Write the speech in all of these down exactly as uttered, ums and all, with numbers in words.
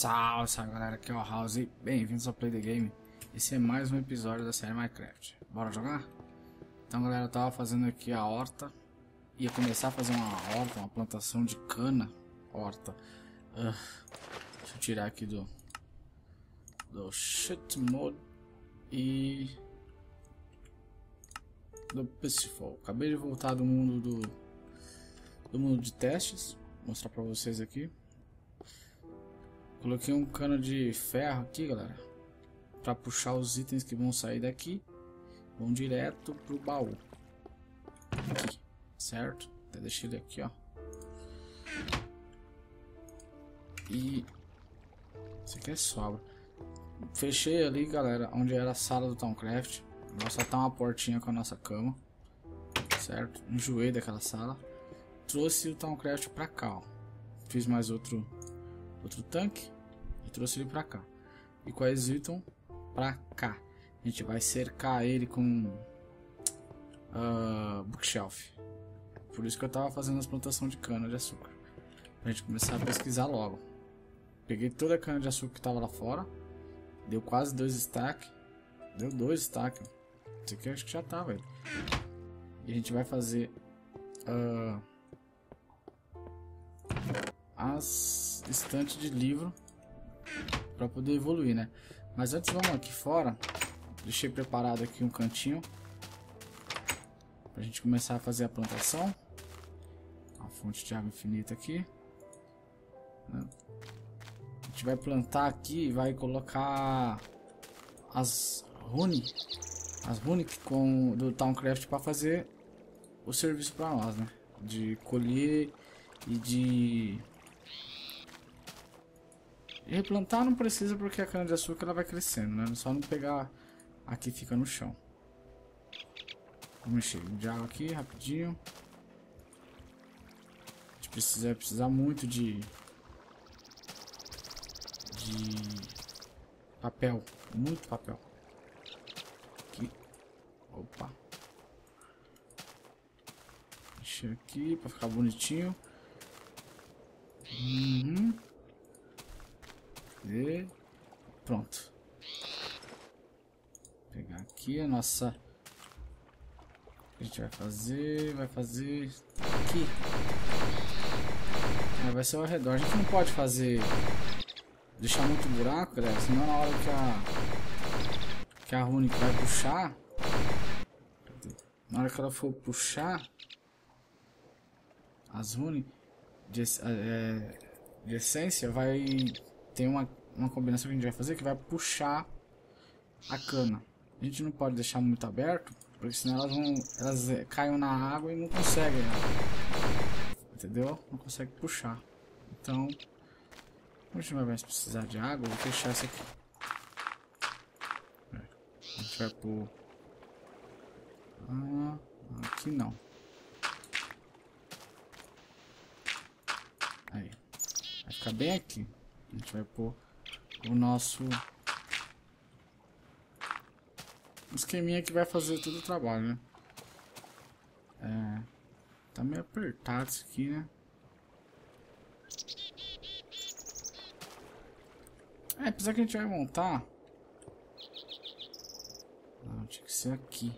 Salve, salve galera, aqui é o House e bem-vindos ao Play the Game. Esse é mais um episódio da série Minecraft. Bora jogar? Então galera, eu tava fazendo aqui a horta. Ia começar a fazer uma horta, uma plantação de cana. Horta. Uh, deixa eu tirar aqui do... Do shit mode. E... Do Peaceful. Acabei de voltar do mundo do... Do mundo de testes. Vou mostrar pra vocês aqui. Coloquei um cano de ferro aqui, galera, para puxar os itens que vão sair daqui, vão direto pro baú. Aqui, certo? Até deixei ele aqui, ó. E isso aqui é sobra. Fechei ali, galera, onde era a sala do Towncraft. Agora só tá uma portinha com a nossa cama, certo? Enjoei daquela sala. Trouxe o Towncraft pra cá, ó. Fiz mais outro outro tanque e trouxe ele pra cá. E com a Exilton pra cá. A gente vai cercar ele com uh, bookshelf. Por isso que eu tava fazendo as plantações de cana de açúcar, pra gente começar a pesquisar logo. Peguei toda a cana de açúcar que tava lá fora. Deu quase dois stacks. Deu dois stacks. Isso aqui eu acho que já tá, velho. E a gente vai fazer uh, as estantes de livro para poder evoluir, né? Mas antes vamos aqui fora. Deixei preparado aqui um cantinho pra gente começar a fazer a plantação. Uma fonte de água infinita aqui, né? A gente vai plantar aqui e vai colocar as rune, as rune com do Towncraft para fazer o serviço para nós, né? De colher e de E replantar não precisa, porque a cana de açúcar ela vai crescendo, né? Só não pegar aqui, fica no chão. Vamos mexer de água aqui rapidinho. A gente precisa vai precisar muito de de papel, muito papel. Aqui, opa. Mexer aqui para ficar bonitinho. Uhum. E pronto. Vou pegar aqui a nossa. A gente vai fazer, vai fazer aqui. É, vai ser ao redor. A gente não pode fazer, deixar muito buraco, galera, senão na hora que a que a rune vai puxar, na hora que ela for puxar as runes de, é, de essência, vai tem uma, uma combinação que a gente vai fazer que vai puxar a cana. A gente não pode deixar muito aberto, porque senão elas vão elas é, caem na água e não conseguem, né? Entendeu? Não consegue puxar. Então, a gente não vai mais precisar de água. Vou fechar isso aqui. A gente vai pôr ah, aqui não. Aí vai ficar bem aqui. A gente vai pôr o nosso esqueminha que vai fazer todo o trabalho, né? É, tá meio apertado isso aqui, né? É, apesar que a gente vai montar. Não, tinha que ser aqui.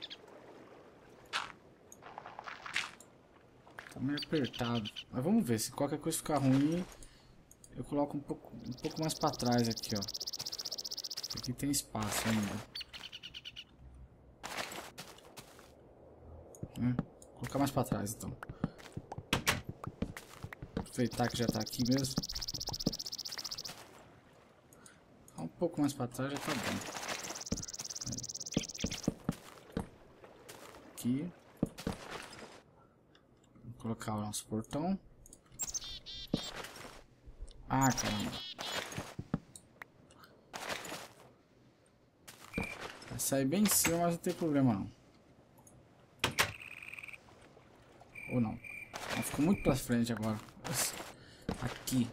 Tá meio apertado. Mas vamos ver, se qualquer coisa ficar ruim, eu coloco um pouco, um pouco mais pra trás aqui, ó. Aqui tem espaço ainda. É, vou colocar mais pra trás, então. Aproveitar que já tá aqui mesmo. Um pouco mais pra trás já tá bom. Aqui. Vou colocar o nosso portão. Ah, caramba. Vai sair bem em cima, mas não tem problema não. Ou não. Não, ficou muito pra frente agora. Aqui.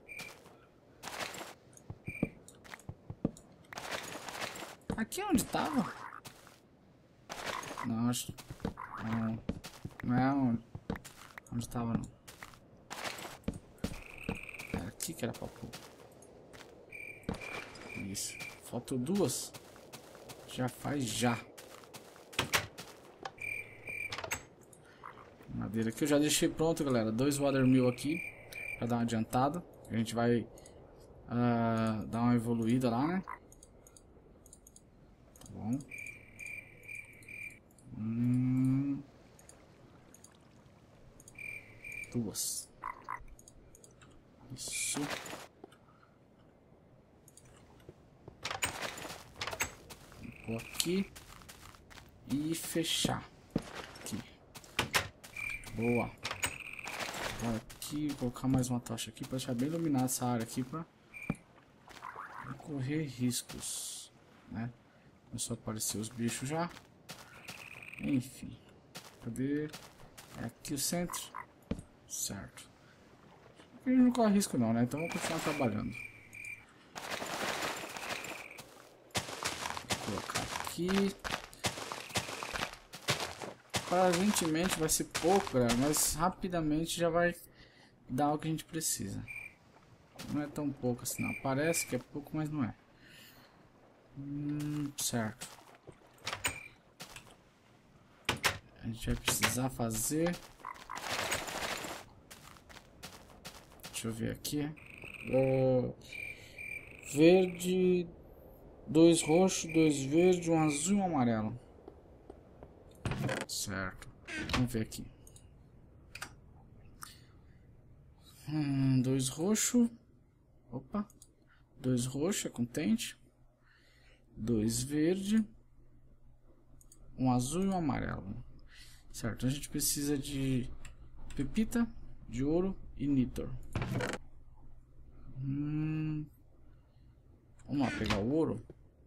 Aqui é onde tava? Não, acho. Não. Não é onde. Onde tava não. Era aqui que era pra pôr. Isso. Faltou duas. Já faz já. Madeira aqui eu já deixei pronto, galera. Dois watermill aqui para dar uma adiantada. A gente vai uh, dar uma evoluída lá, né? Tá bom. Hum. Duas. Isso. Vou aqui e fechar. Aqui. Boa. Agora aqui, colocar mais uma tocha aqui para deixar bem iluminada essa área aqui para não correr riscos, né? Começou a aparecer os bichos já. Enfim. Cadê? É aqui o centro. Certo. Aqui não corre risco não, né? Então vamos continuar trabalhando. Vou colocar aqui. Aparentemente vai ser pouco, galera, mas rapidamente já vai dar o que a gente precisa. Não é tão pouco assim não. Parece que é pouco, mas não é. Hum, certo. A gente vai precisar fazer... Deixa eu ver aqui. Uh, verde, dois roxos, dois verdes, um azul e um amarelo. Certo. Vamos ver aqui. Hum, dois roxos. Opa. Dois roxos é contente. Dois verde. Um azul e um amarelo. Certo. A gente precisa de pepita, de ouro e nítor. Hum. Vamos lá pegar o ouro.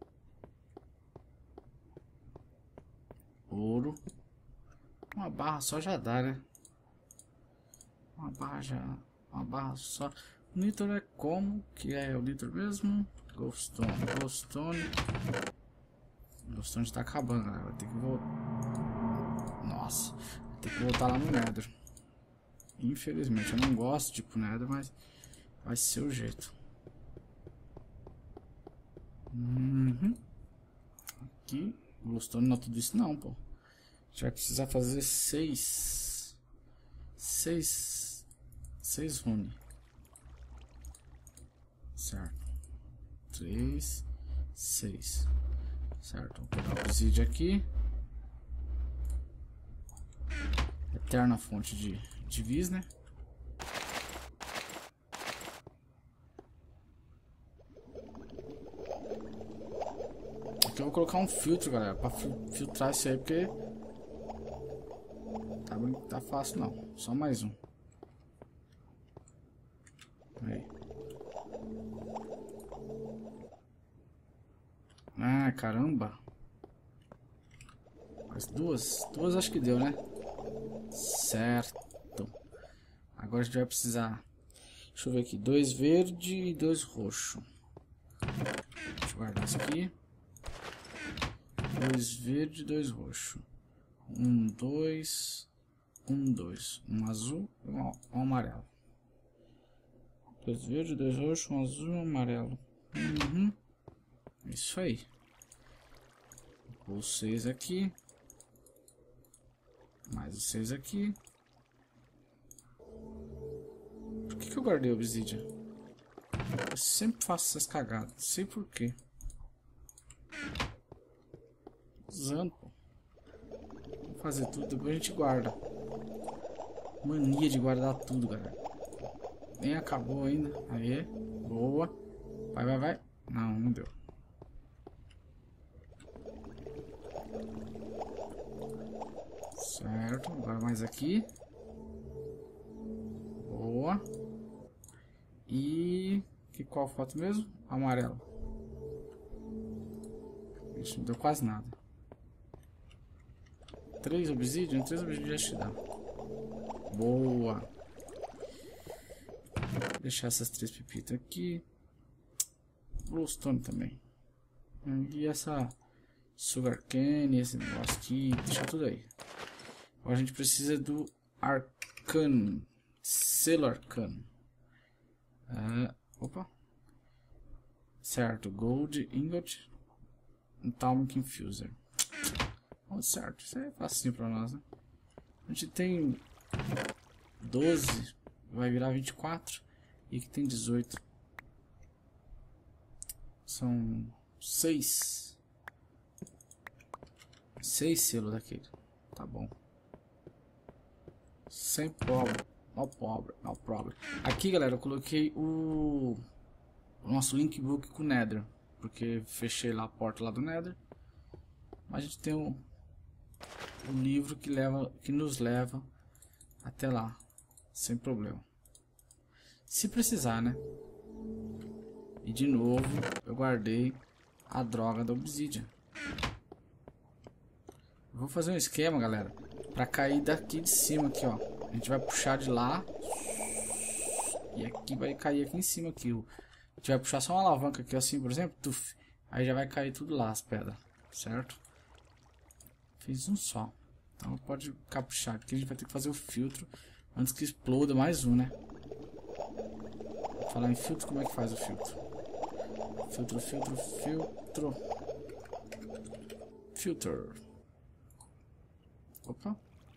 Ouro. Uma barra só já dá, né? Uma barra já. Uma barra só. O nítor é como? Que é o nítor mesmo? Glowstone. Glowstone. Glowstone está acabando, galera. Vai ter que voltar. Nossa. Vai ter que voltar lá no Nether. Infelizmente. Eu não gosto de ir pro Nether, mas vai ser o jeito. Uhum. Aqui. Glowstone não é tudo isso não, pô. A gente vai precisar fazer seis. Seis. Seis rune. Certo. Três. Seis. Certo. Vou pegar o obsidian aqui. Eterna fonte de, de vis, né? Aqui eu vou colocar um filtro, galera, pra filtrar isso aí, porque tá, tá fácil não. Só mais um. Aí. Ah, caramba. Mas duas, duas acho que deu, né? Certo. Agora a gente vai precisar. Deixa eu ver aqui. Dois verde e dois roxo. Deixa eu guardar isso aqui. Dois verde e dois roxo. Um, dois. Um, dois. Um azul e um, um amarelo. Dois verde, dois roxo, um azul e um amarelo. Uhum. Isso aí. Vou pôr seis aqui. Mais os seis aqui. Por que, que eu guardei o obsidian? Eu sempre faço essas cagadas. Não sei porquê. Usando, pô. Vamos fazer tudo, depois a gente guarda. Mania de guardar tudo, galera. Nem acabou ainda. Aí, boa. Vai, vai, vai. Não, não deu. Certo, agora mais aqui. Boa. E que qual foto mesmo? Amarelo. Isso não deu quase nada. Três obsidian, três obsidian já te dá. Boa. Vou deixar essas três pepitas aqui. Glowstone também. E essa sugarcane, esse negócio aqui, deixar tudo aí. Agora a gente precisa do arcano, selo arcano. Uh, opa. Certo, Gold Ingot, Atomic Infuser. Oh, certo, isso é facinho pra nós, né? A gente tem doze, vai virar vinte e quatro. E aqui tem dezoito. São seis. seis selos daquele. Tá bom. Sem problema. No problem, no problem. Aqui, galera, eu coloquei o, o nosso linkbook com o Nether. Porque fechei lá a porta lá do Nether. Mas a gente tem um, um livro que, leva, que nos leva até lá. Sem problema. Se precisar, né? E de novo, eu guardei a droga da Obsidian. Vou fazer um esquema, galera, pra cair daqui de cima aqui, ó. A gente vai puxar de lá. E aqui vai cair aqui em cima aqui. A gente vai puxar só uma alavanca aqui, assim, por exemplo. Tuf, aí já vai cair tudo lá, as pedras. Certo? Fiz um só. Então pode caprichar, porque a gente vai ter que fazer o filtro antes que exploda mais um, né? Vou falar em filtro, como é que faz o filtro? Filtro, filtro, filtro. Filter. Opa.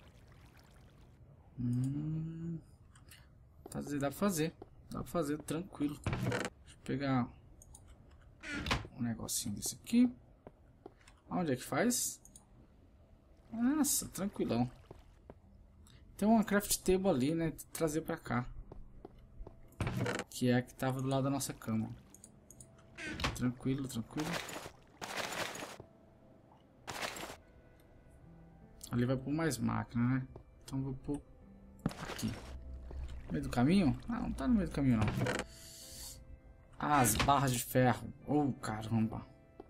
Hum, fazer, dá pra fazer. Dá pra fazer tranquilo. Deixa eu pegar um negocinho desse aqui. Onde é que faz? Nossa, tranquilão. Tem uma craft table ali, né? Trazer pra cá. Que é a que tava do lado da nossa cama. Tranquilo, tranquilo. Ali vai pôr mais máquina, né? Então vou pôr aqui. No meio do caminho? Ah, não tá no meio do caminho não. Ah, as barras de ferro. Oh, caramba.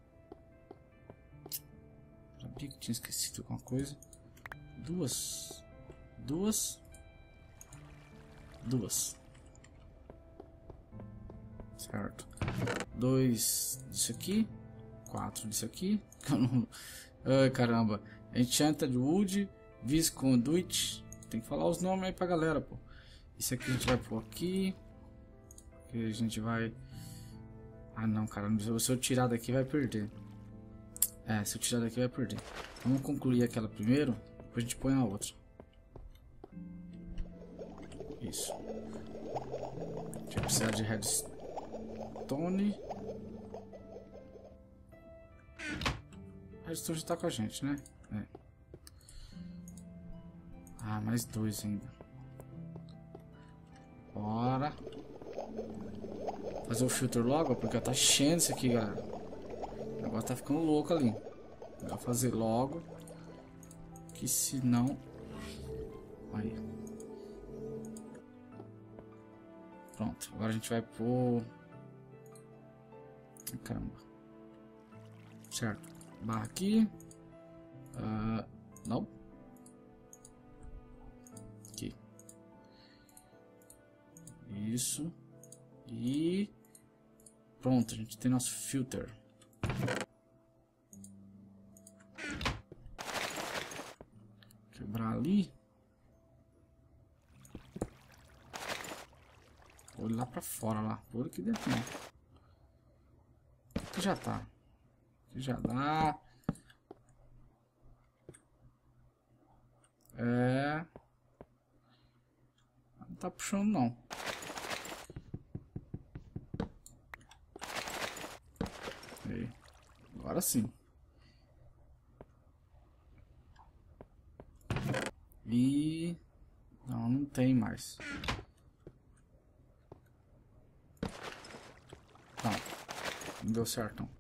Sabia que tinha esquecido alguma coisa. Duas. Duas. Duas. Certo. Dois disso aqui. Quatro disso aqui. Ai, caramba. Enchanted Wood. Visconduit. Tem que falar os nomes aí pra galera, pô. Isso aqui a gente vai pôr aqui. Que a gente vai... Ah, não, cara. Se eu tirar daqui vai perder. É, se eu tirar daqui vai perder. Vamos concluir aquela primeiro. Depois a gente põe a outra. Isso. A gente vai precisar de redstone. Redstone já tá com a gente, né? É. Ah, mais dois ainda. Bora. Fazer o filtro logo, porque tá cheio isso aqui, galera. Agora tá ficando louco ali. Vou fazer logo. Que senão... Aí. Pronto. Agora a gente vai pôr... Caramba. Certo. Barra aqui. Uh, não. Aqui. Isso. E... Pronto. A gente tem nosso filter. Quebrar ali. Olha lá pra fora lá. Por aqui dentro não. Aqui já tá. Aqui já dá. É. Não tá puxando não. Aí. Agora sim. E... Não, não tem mais. Não. Não deu certo não.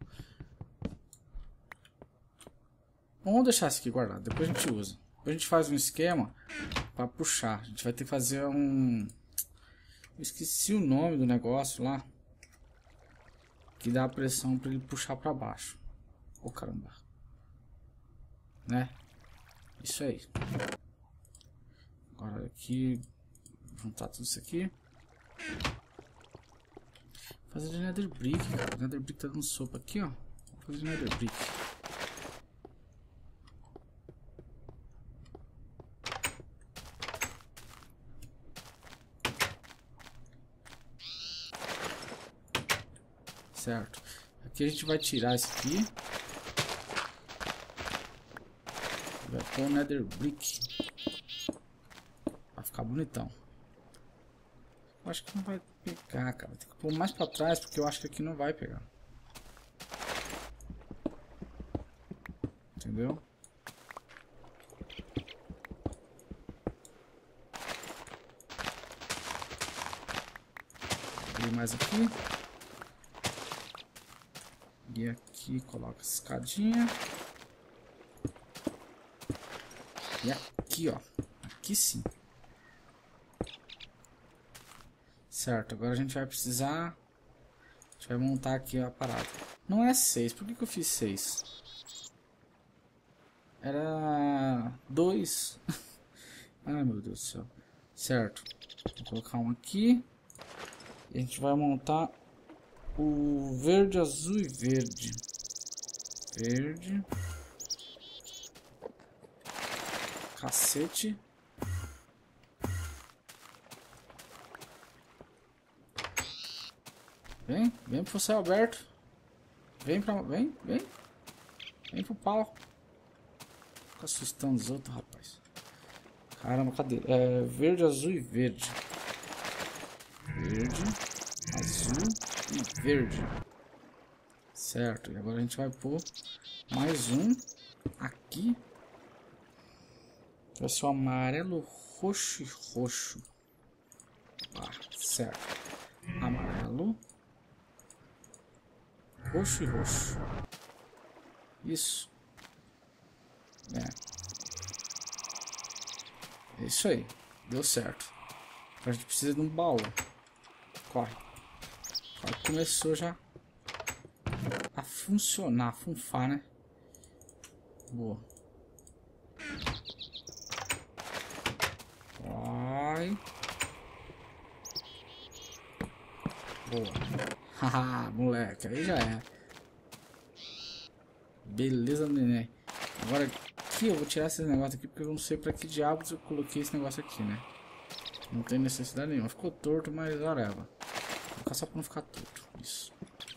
Vamos deixar isso aqui guardado. Depois a gente usa. Depois a gente faz um esquema para puxar. A gente vai ter que fazer um... Eu esqueci o nome do negócio lá. Que dá a pressão para ele puxar para baixo. Ô, caramba. Né? Isso aí. Agora aqui... Juntar tudo isso aqui. Fazer de nether brick, cara. Nether brick tá dando sopa aqui, ó. Vou fazer de nether brick. Certo. Aqui a gente vai tirar isso aqui. Vai pôr o Nether Brick. Vai ficar bonitão. Eu acho que não vai pegar, cara. Tem que pôr mais pra trás, porque eu acho que aqui não vai pegar. Entendeu? Abrir mais aqui. E aqui coloca a escadinha. E aqui, ó. Aqui sim. Certo, agora a gente vai precisar... A gente vai montar aqui a parada. Não é seis. Por que que eu fiz seis? Era dois. Ai, meu Deus do céu. Certo. Vou colocar um aqui. E a gente vai montar o verde, azul e verde. Verde. Cacete. Vem, vem pro céu aberto. Vem pra... Vem, vem. Vem pro pau. Fica assustando os outros, rapaz. Caramba, cadê? É verde, azul e verde. Verde, azul e verde. Certo, e agora a gente vai pôr mais um aqui. Vai ser o amarelo, roxo e roxo. Ah, certo. Amarelo, roxo e roxo. Isso. É. É isso aí. Deu certo. A gente precisa de um baú. Corre. Corre. Começou já a funcionar, a funfar, né? Boa. Vai. Boa. Haha, moleque. Aí já é. Beleza, neném. Agora aqui eu vou tirar esses negócios aqui porque eu não sei pra que diabos eu coloquei esse negócio aqui, né? Não tem necessidade nenhuma. Ficou torto, mas whatever. Vou colocar só pra não ficar torto. Isso.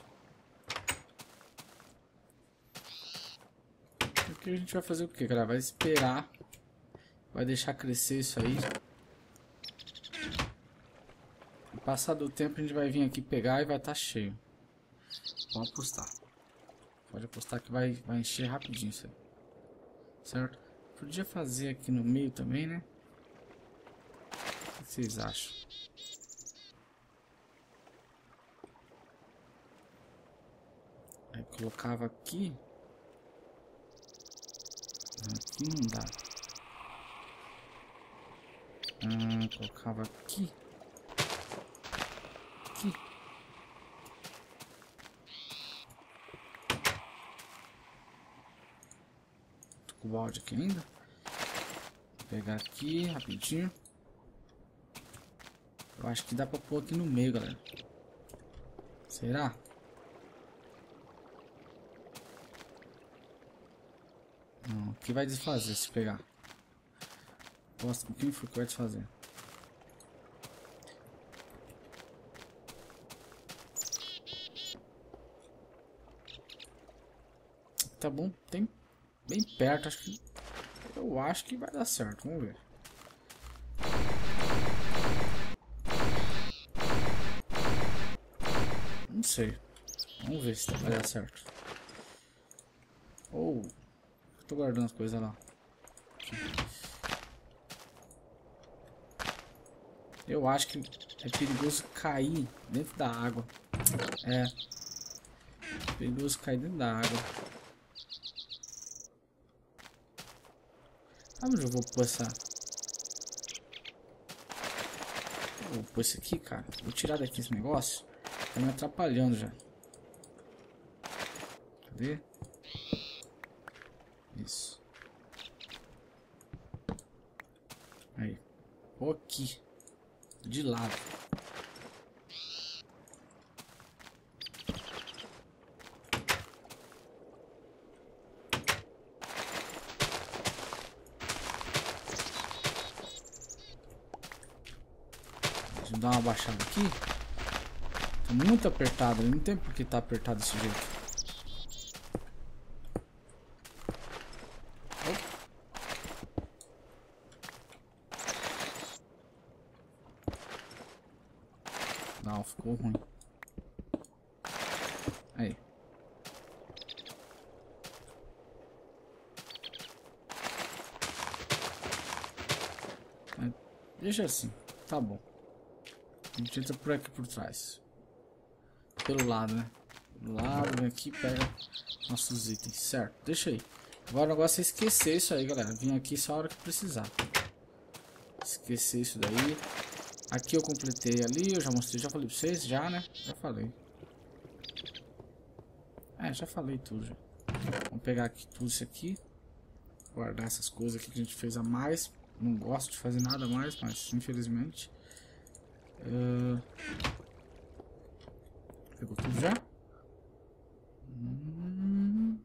Aqui a gente vai fazer o que, galera? Vai esperar. Vai deixar crescer isso aí. Passado o tempo a gente vai vir aqui pegar e vai estar cheio. Pode apostar. Pode apostar que vai, vai encher rapidinho isso aí. Certo? Podia fazer aqui no meio também, né? O que vocês acham? Aí colocava aqui. Aqui não dá. Ah, colocava aqui. Aqui. Tô com o balde aqui ainda. Vou pegar aqui rapidinho. Eu acho que dá pra pôr aqui no meio, galera. Será? Não, aqui vai desfazer se pegar. Posta um pouquinho, foi que vai desfazer. Tá bom, tem bem perto, acho que eu acho que vai dar certo, vamos ver. Não sei. Vamos ver se vai dar certo. Ou oh, tô guardando as coisas lá. Aqui. Eu acho que é perigoso cair dentro da água. É. É perigoso cair dentro da água. Onde eu vou pôr essa? Vou pôr isso aqui, cara. Vou tirar daqui esse negócio. Tá me atrapalhando já. Cadê? Isso. Aí. Vou aqui. De lado. Deixa eu dar uma baixada aqui. Tá muito apertado. Não tem por que tá apertado desse jeito. Não, ficou ruim. Aí. Deixa assim, tá bom. A gente entra por aqui por trás. Pelo lado, né? Do lado, vem aqui e pega nossos itens, certo? Deixa aí. Agora o negócio é esquecer isso aí, galera. Vim aqui só a hora que precisar. Esquecer isso daí. Aqui eu completei ali, eu já mostrei, já falei pra vocês, já, né? Já falei. É, já falei tudo já. Vamos pegar aqui tudo isso aqui. Guardar essas coisas aqui que a gente fez a mais. Não gosto de fazer nada mais, mas infelizmente. Uh... Pegou tudo já? Hum...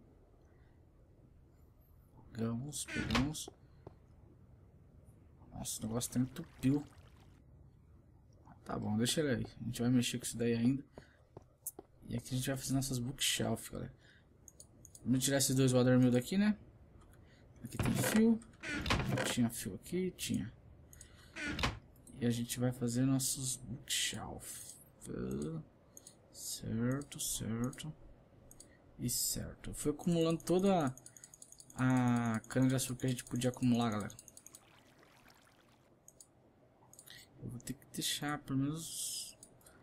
Pegamos, pegamos. Nossa, o negócio até entupiu. Tá bom, deixa ele aí. A gente vai mexer com isso daí ainda. E aqui a gente vai fazer nossas bookshelf, galera. Vamos tirar esses dois watermill daqui, né? Aqui tem fio. Tinha fio aqui, tinha. E a gente vai fazer nossos bookshelf. Certo, certo. E certo. Eu fui acumulando toda a cana de açúcar que a gente podia acumular, galera. Eu vou ter que deixar pelo menos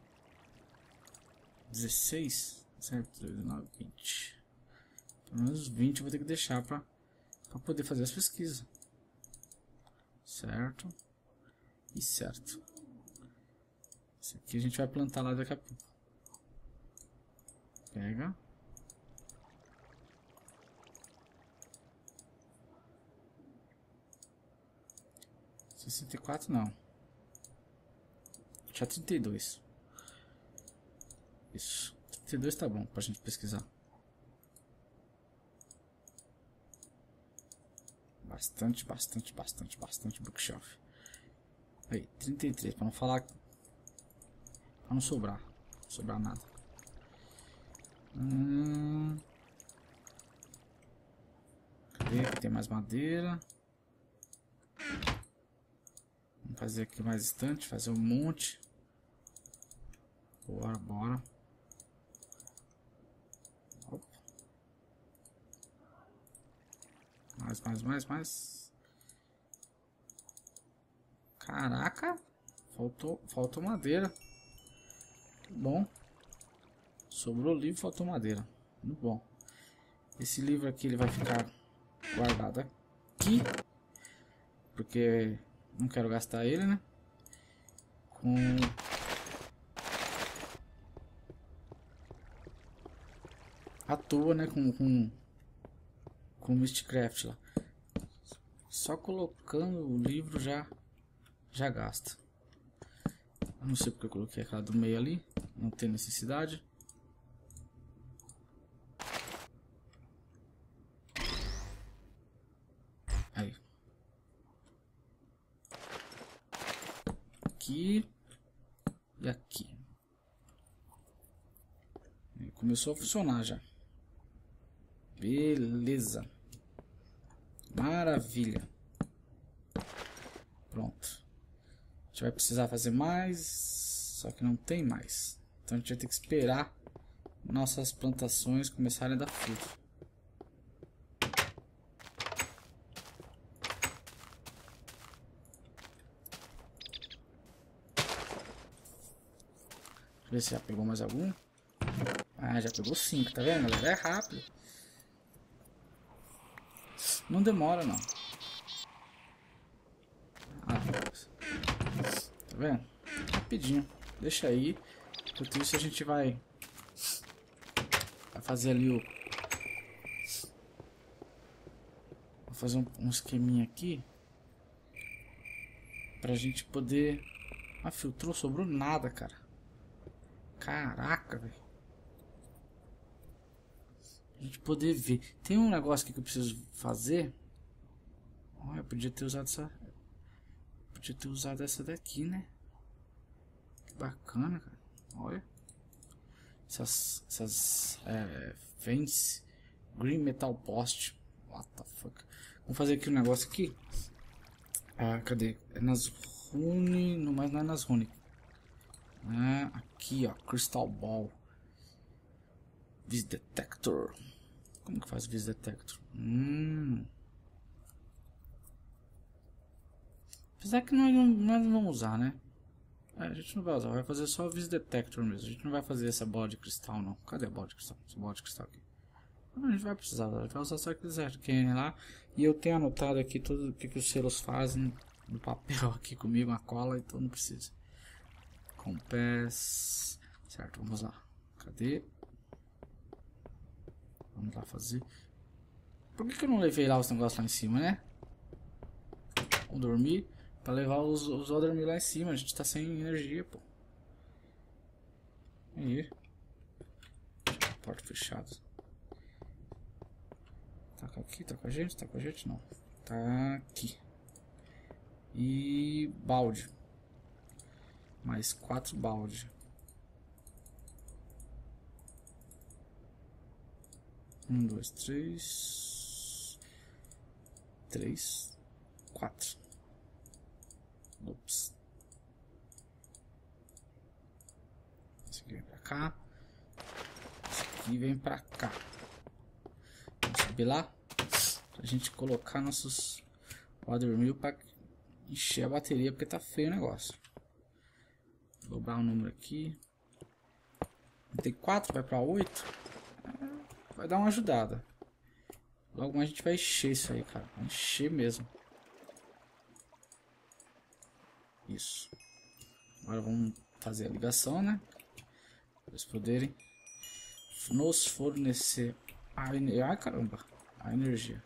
dezesseis, certo? dezenove, vinte. Pelo menos vinte eu vou ter que deixar pra, pra poder fazer as pesquisas. Certo. E certo. Esse aqui a gente vai plantar lá daqui a pouco. Pega. sessenta e quatro não. Já trinta e dois. Isso. trinta e dois tá bom pra gente pesquisar. Bastante, bastante, bastante, bastante bookshelf. Aí, trinta e três, pra não falar. Pra não sobrar. Não sobrar nada. Hum... Cadê? Aqui tem mais madeira. Vamos fazer aqui mais estante, fazer um monte. Bora, bora. Opa. Mais, mais, mais, mais. Caraca. Faltou, faltou madeira. Bom. Sobrou livro, faltou madeira. Muito bom. Esse livro aqui ele vai ficar guardado aqui. Porque não quero gastar ele, né? Com... à toa, né? Com... Com, com o Mystcraft lá. Só colocando o livro já... Já gasta. Eu não sei porque eu coloquei aquela do meio ali. Não tem necessidade. Aí. Aqui. E aqui. Começou a funcionar já. Beleza. Maravilha. Pronto. A gente vai precisar fazer mais. Só que não tem mais. Então a gente vai ter que esperar nossas plantações começarem a dar fruto. Deixa eu ver se já pegou mais algum. Ah, já pegou cinco, tá vendo, galera? É rápido. Não demora, não. Ah, tá vendo? Rapidinho. Deixa aí. Enquanto isso a gente vai, vai fazer ali o... Vou fazer um, um esqueminha aqui. Pra gente poder... Ah, filtrou, sobrou nada, cara. Caraca, velho. A gente poder ver. Tem um negócio aqui que eu preciso fazer. Olha, eu podia ter usado essa... Podia ter usado essa daqui, né? Que bacana, cara. Olha. Essas... Essas... É... Fence... Green Metal Post. What the fuck. Vamos fazer aqui um negócio aqui. Ah, cadê? É nas rune... Não, mas não é nas rune. Ah, aqui, ó, Crystal Ball. Vis Detector. Como que faz Vis Detector? Hum. Apesar que nós não, nós não vamos usar, né? É, a gente não vai usar, vai fazer só o Vis Detector mesmo. A gente não vai fazer essa bola de cristal, não. Cadê a bola de cristal? Essa bola de cristal aqui. Não, a gente vai precisar, a gente vai usar só aqueles arcanes lá. E eu tenho anotado aqui tudo o que, que os selos fazem no papel aqui comigo, uma cola, então não precisa. Compass. Certo, vamos lá. Cadê? Vamos lá fazer. Por que, que eu não levei lá os negócios lá em cima, né? Vamos dormir. Pra levar os, os outros dormir lá em cima. A gente tá sem energia, pô. Aí. Porta fechada. Tá aqui, tá com a gente? Tá com a gente? Não. Tá aqui. E balde. Mais quatro balde. Um, dois, três. Três. Quatro. Ops. Esse aqui vem pra cá. Esse aqui vem pra cá. Vamos subir lá. Pra gente colocar nossos water mill pra encher a bateria, porque tá feio o negócio. Vou dobrar o número aqui. Tem quatro, vai pra oito. Vai dar uma ajudada. Logo mais a gente vai encher isso aí, cara. Vai encher mesmo. Isso. Agora vamos fazer a ligação, né? Para eles poderem nos fornecer a energia. Ai, caramba. A energia.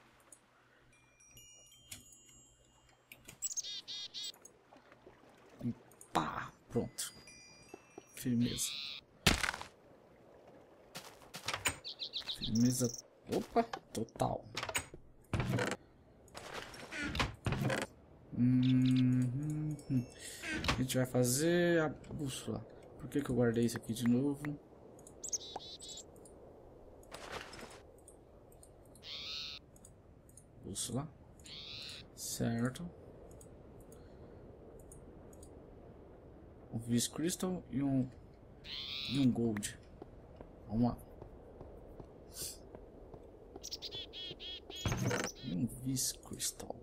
E pá. Pronto. Firmeza. Firmeza. Opa. Total. Hum, hum. A gente vai fazer a bússola. Por que que eu guardei isso aqui de novo? Bússola. Certo. Um Vis Crystal e um e um Gold. Vamos lá. E um Vis Crystal.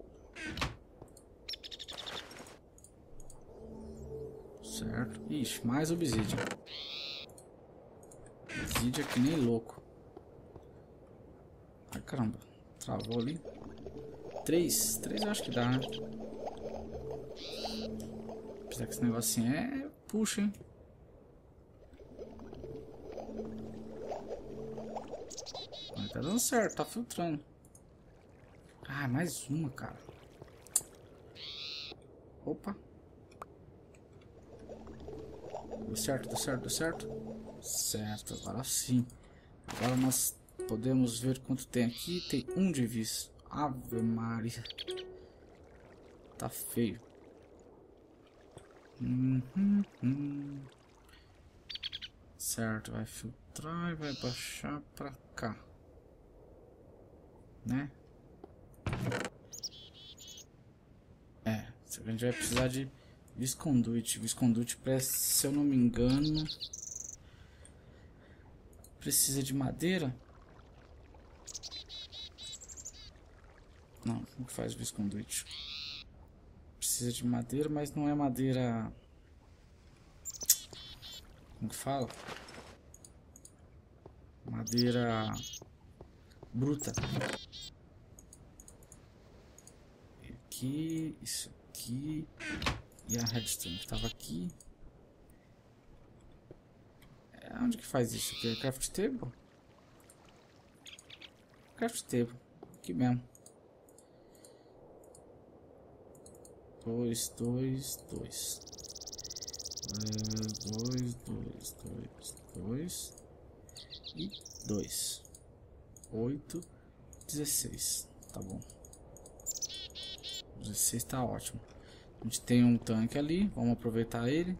Certo. Ixi, mais obsidian. Obsidian que nem louco. Ai, caramba. Travou ali. Três. Três eu acho que dá, né? Apesar que esse negocinho é... Puxa, hein? Mas tá dando certo. Tá filtrando. Ah, mais uma, cara. Opa. Deu certo, deu certo, deu certo. Certo, agora sim. Agora nós podemos ver quanto tem aqui. Tem um de vis. Ave Maria. Tá feio. Uhum, uhum. Certo, vai filtrar e vai baixar pra cá. Né? É, a gente vai precisar de Visconduit. Visconduit, se eu não me engano, precisa de madeira? Não, como que faz Visconduit? Precisa de madeira, mas não é madeira... Como que fala? Madeira bruta. Aqui, isso aqui. E a redstone que estava aqui. É, onde que faz isso aqui? É craft table? Craft table. Aqui mesmo. Dois, dois, dois. É, dois, dois, dois, dois. E dois. Oito. Dezesseis. Tá bom. dezesseis tá ótimo. A gente tem um tanque ali, vamos aproveitar ele.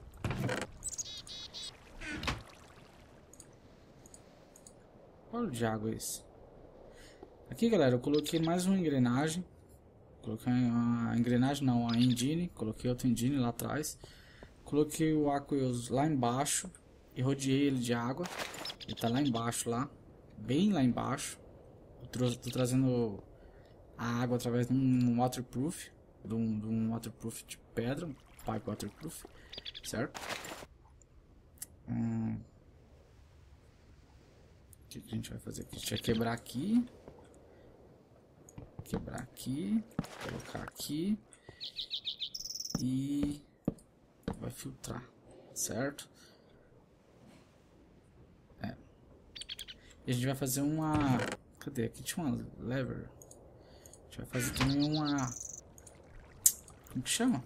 Qual de água é esse? Aqui, galera, eu coloquei mais uma engrenagem. Coloquei a engrenagem, não, a engine. Coloquei outra engine lá atrás. Coloquei o Aqueous lá embaixo e rodeei ele de água. Ele tá lá embaixo, lá, bem lá embaixo. Eu tô, tô trazendo a água através de um waterproof, de um, de um waterproof de pedra, um pipe waterproof, certo? Hum. O que a gente vai fazer aqui? A gente vai quebrar aqui, quebrar aqui, colocar aqui e vai filtrar, certo? É. E a gente vai fazer uma... Cadê? Aqui tinha uma lever. A gente vai fazer também uma... Como que chama?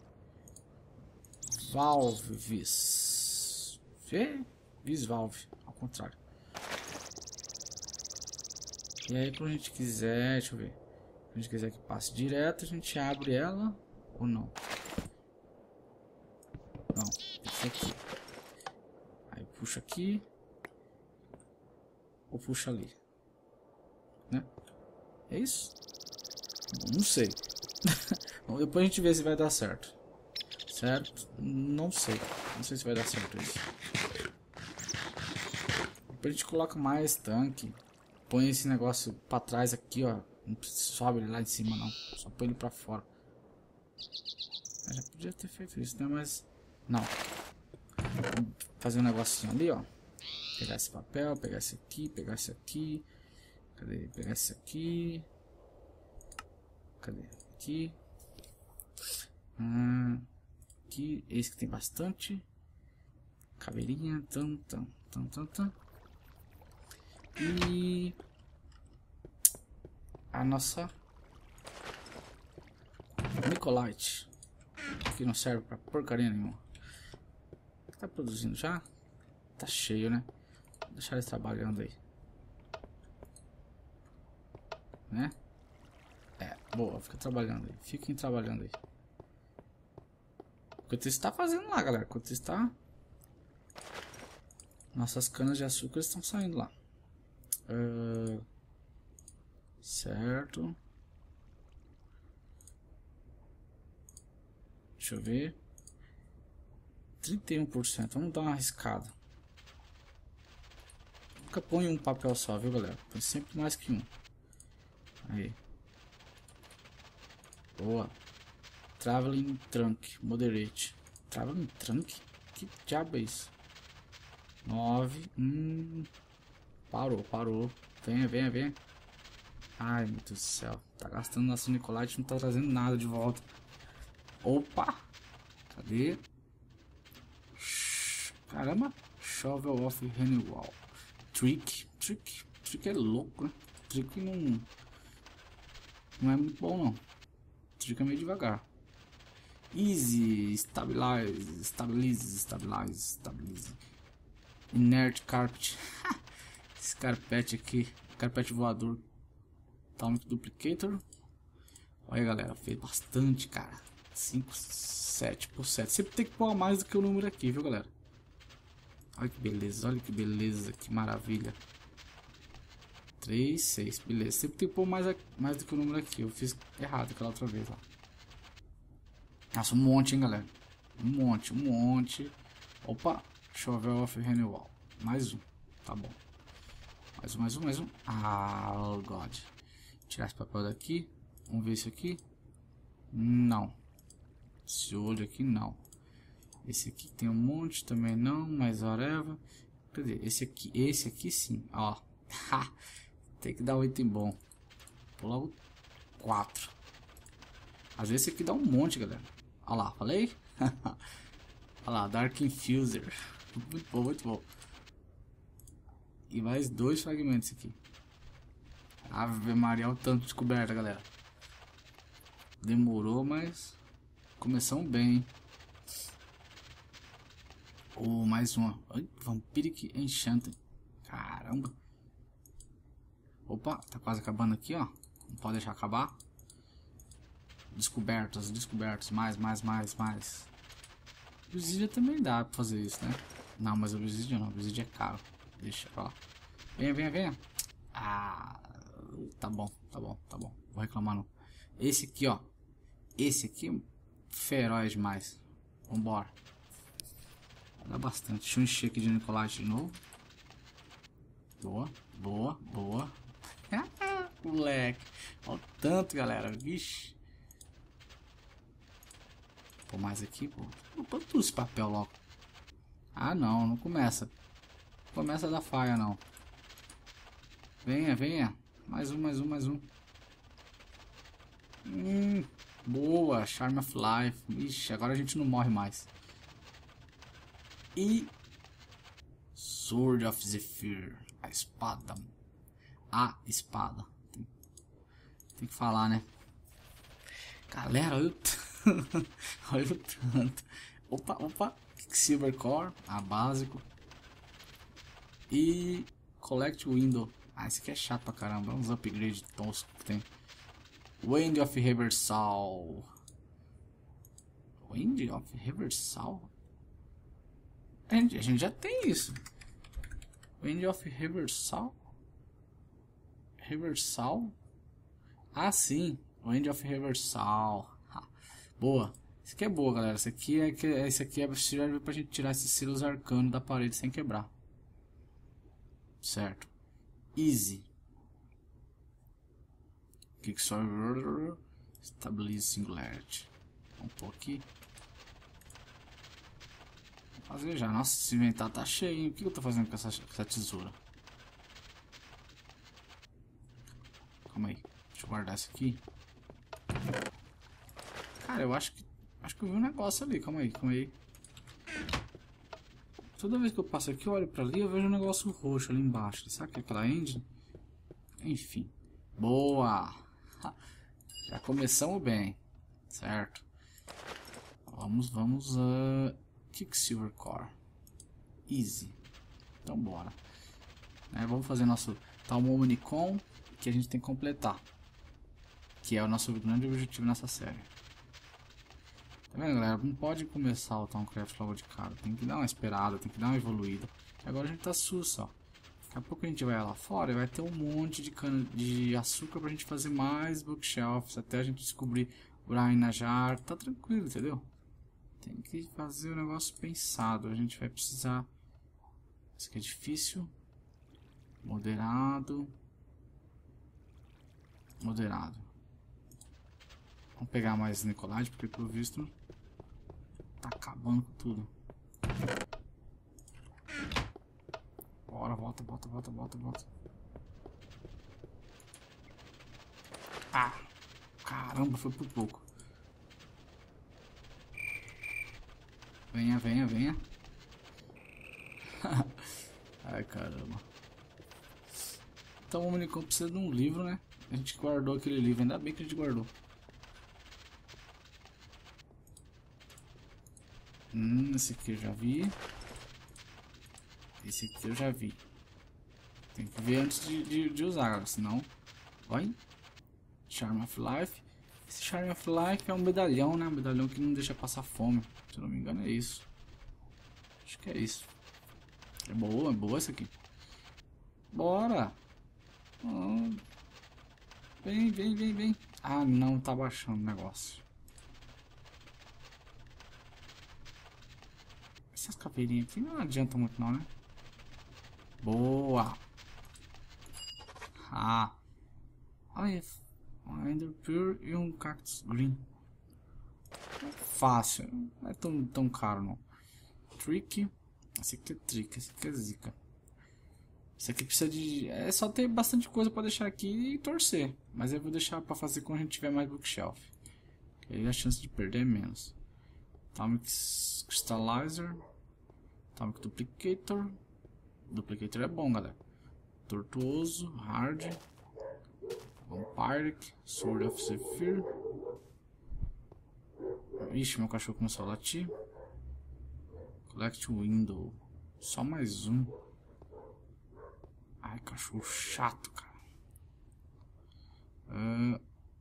Valves. Vê? Vis valve, ao contrário. E aí quando a gente quiser, deixa eu ver. Se a gente quiser que passe direto, a gente abre ela ou não? Não, esse aqui. Aí puxa aqui. Ou puxa ali. Né? É isso? Não sei. Depois a gente vê se vai dar certo. Certo? Não sei. Não sei se vai dar certo isso. Depois a gente coloca mais tanque. Põe esse negócio pra trás aqui, ó. Não sobe ele lá em cima, não. Só põe ele pra fora. Eu já podia ter feito isso, né? Mas... Não. Vamos fazer um negocinho ali, ó. Pegar esse papel, pegar esse aqui, pegar esse aqui. Cadê? Pegar esse aqui. Cadê? Aqui. Hum, aqui. Esse que tem bastante. Caveirinha. Tam, tam, tam, tam, tam. E a nossa Nicolite, que não serve pra porcaria nenhuma. Tá produzindo já? Tá cheio, né? Vou deixar eles trabalhando aí, né? É, boa, fica trabalhando aí. Fiquem trabalhando aí. Enquanto isso tá fazendo lá, galera. Enquanto isso tá... Nossas canas de açúcar estão saindo lá. Uh, certo. Deixa eu ver. trinta e um por cento. Vamos dar uma arriscada. Nunca põe um papel só, viu, galera? Põe sempre mais que um. Aí. Boa. Traveling Trunk. Moderate. Traveling Trunk? Que diabo é isso? nove. Hum... Parou, parou. Venha, venha, venha. Ai, meu Deus do céu. Tá gastando nosso Nicolite, não tá trazendo nada de volta. Opa! Cadê? Caramba. Shovel of Renewal. Trick. Trick. Trick é louco, né? Trick não... Não é muito bom, não. Trick é meio devagar. Easy. Stabilize. Stabilize. Stabilize. Stabilize. Inert Carpet. Esse carpete aqui, carpete voador, Talent Duplicator. Olha, galera, fez bastante, cara. cinco, sete por cento. Sempre tem que pôr mais do que o número aqui, viu, galera? Olha que beleza, olha que beleza, que maravilha. três, seis, beleza. Sempre tem que pôr mais, mais do que o número aqui. Eu fiz errado aquela outra vez lá. Nossa, um monte, hein, galera. Um monte, um monte. Opa, Shovel of Renewal. Mais um, tá bom. Mais um, mais um, mais um. Ah, oh God. Tirar esse papel daqui. Vamos ver isso aqui. Não. Esse olho aqui, não. Esse aqui tem um monte também, não. Mas whatever. Cadê? Esse aqui, esse aqui sim. Ó. Tem que dar um item bom. Vou logo quatro. Às vezes esse aqui dá um monte, galera. Olha lá, falei? Olha lá, Dark Infuser. Muito bom, muito bom. E mais dois fragmentos aqui. Ave Maria, o tanto descoberta, galera. Demorou, mas começamos bem, hein? Oh, mais uma. Ai, Vampiric Enchanted. Caramba. Opa, tá quase acabando aqui, ó. Não pode deixar acabar. Descobertas, descobertas. Mais, mais, mais, mais. Obsidian também dá pra fazer isso, né? Não, mas Obsidian não. Obsidian é caro. Deixa pra lá. Venha, venha, venha. Ah, tá bom, tá bom, tá bom. Vou reclamar não. Esse aqui, ó. Esse aqui é feroz demais. Vambora. Dá bastante. Deixa eu encher aqui de Nicolate de novo. Boa, boa, boa. Ah, moleque. Olha o tanto, galera. Vixe. Pô, mais aqui, pô. Vou pôr tudo esse papel logo. Ah, não. Não começa. Não começa da faia, não. Venha, venha. Mais um, mais um, mais um. Hum, boa. Charm of Life. Ixi, agora a gente não morre mais. E... Sword of Zephyr. A espada. A espada. Tem, tem que falar, né? Galera, olha o tanto. Olha o tanto. Opa, opa. Silver Core. A básico. E... Collect Window. Ah, esse aqui é chato pra caramba. Uns upgrades toscos que tem. Wind of Reversal. Wind of Reversal? A gente, a gente já tem isso. Wind of Reversal? Reversal? Ah, sim. Wind of Reversal. Ha. Boa. Isso aqui é boa, galera. Isso aqui é que esse aqui é serve pra gente tirar esses selos arcanos da parede sem quebrar. Certo. Easy. Kick server. Stabilize Singularity. Vamos pôr aqui. Vou fazer já. Nossa, esse inventário tá cheio, hein? O que eu tô fazendo com essa, com essa tesoura? Calma aí. Deixa eu guardar isso aqui. Cara, eu acho que. Acho que eu vi um negócio ali. Calma aí, calma aí. Toda vez que eu passo aqui, eu olho pra ali, eu vejo um negócio roxo ali embaixo. Sabe que é aquela engine? Enfim. Boa! Já começamos bem. Certo? Vamos, vamos. Uh, Quicksilver Core. Easy. Então bora. É, vamos fazer nosso Talmud Omnicom, que a gente tem que completar. Que é o nosso grande objetivo nessa série. Tá vendo, galera? Não pode começar o Thaumcraft logo de cara. Tem que dar uma esperada, tem que dar uma evoluída. Agora a gente tá sussa, ó. Daqui a pouco a gente vai lá fora e vai ter um monte de cana de açúcar pra gente fazer mais bookshelves. Até a gente descobrir o Brian Najar. Tá tranquilo, entendeu? Tem que fazer o negócio pensado. A gente vai precisar... Isso aqui é difícil. Moderado. Moderado. Vamos pegar mais Nicolade, porque pelo visto tá acabando com tudo. Bora, volta, volta, volta, volta, volta. Ah! Caramba, foi por pouco. Venha, venha, venha. Ai, caramba. Então o Omnicom precisa de um livro, né? A gente guardou aquele livro, ainda bem que a gente guardou. Hum, esse aqui eu já vi. Esse aqui eu já vi. Tem que ver antes de, de, de usar, galera, senão... Vai. Charm of Life. Esse Charm of Life é um medalhão, né? Um medalhão que não deixa passar fome. Se eu não me engano é isso. Acho que é isso. É boa, é boa essa aqui. Bora. Oh. Vem, vem, vem, vem. Ah, não, tá baixando o negócio. Essas caveirinhas aqui não adianta muito não, né? Boa. Ah. Olha. Um Ender Pure e um Cactus Green. Fácil. Não é tão, tão caro não. Trick. Esse aqui é trick. Esse aqui é zica. Esse aqui precisa de... É só ter bastante coisa pra deixar aqui e torcer. Mas eu vou deixar pra fazer quando a gente tiver mais bookshelf. Aí a chance de perder é menos. Atomic Crystallizer. Atomic Duplicator. Duplicator é bom, galera. Tortuoso. Hard. Vampiric. Sword of Zephyr. Ixi, meu cachorro começou a latir. Collect Window. Só mais um. Ai, cachorro chato, cara. Uh,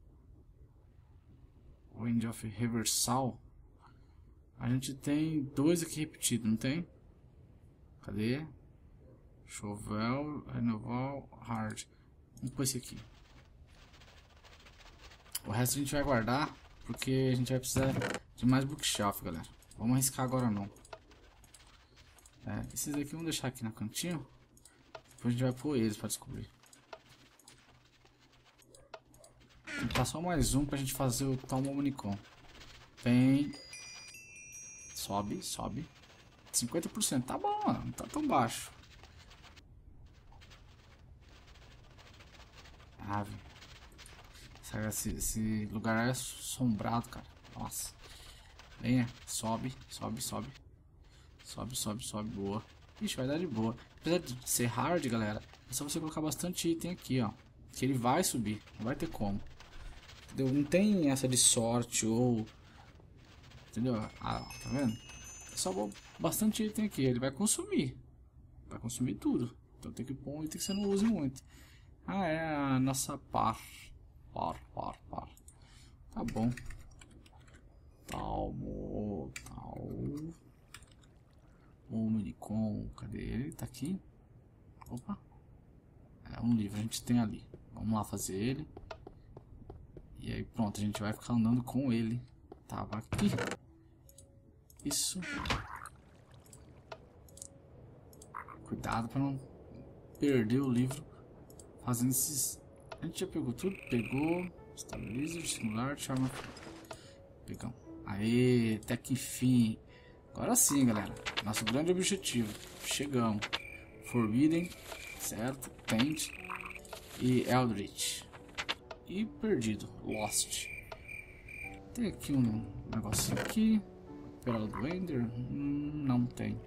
Wind of Reversal. A gente tem dois aqui repetidos, não tem? Cadê? Chovel, Renoval, Hard. Vamos pôr esse aqui. O resto a gente vai guardar, porque a gente vai precisar de mais bookshelf, galera. Vamos arriscar agora não. É, esses daqui vamos deixar aqui no cantinho. Depois a gente vai pôr eles pra descobrir. Vou tentar só mais um pra gente fazer o Talmonicon. Vem. Sobe, sobe. cinquenta por cento. Tá bom, mano. Não tá tão baixo. Ah, velho. Esse, esse lugar é assombrado, cara. Nossa. Venha. Sobe, sobe, sobe. Sobe, sobe, sobe. Boa. Ixi, vai dar de boa. Apesar de ser hard, galera, é só você colocar bastante item aqui, ó. Que ele vai subir. Não vai ter como. Entendeu? Não tem essa de sorte ou... Entendeu? Ah, tá vendo? É só bastante item aqui. Ele vai consumir. Vai consumir tudo. Então tem que pôr um item que você não use muito. Ah, é a nossa par. Par, par, par. Tá bom. Talmo, tal. O Minicon, cadê ele? Tá aqui. Opa. É um livro, a gente tem ali. Vamos lá fazer ele. E aí pronto, a gente vai ficar andando com ele. Tava aqui. Isso. Cuidado para não perder o livro fazendo esses... A gente já pegou tudo? Pegou. Stabilizer, singular, charma. Pegamos. Aê, até que enfim. Agora sim, galera. Nosso grande objetivo. Chegamos. Forbidden, certo? Paint e Eldritch. E perdido. Lost. Tem aqui um negocinho aqui. Pérola do Ender? Hum, não tem.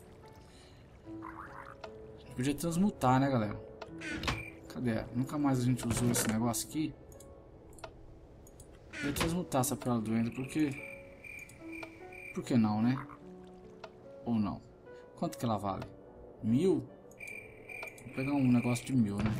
A gente podia transmutar, né, galera? Cadê? Nunca mais a gente usou esse negócio aqui. Podia transmutar essa Pérola do Ender, porque... Por que não, né? Ou não? Quanto que ela vale? Mil? Vou pegar um negócio de mil, né?